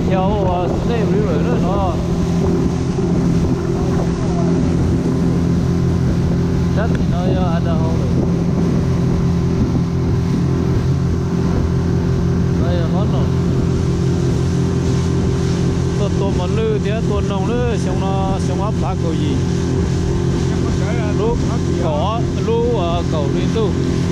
theo xe rồi đó nó đất thì nó ăn đâu rồi đây là món rồi tôi mà lư thế tôi nông nữa xong ấp phá cầu gì lúc có lúc cầu liên tu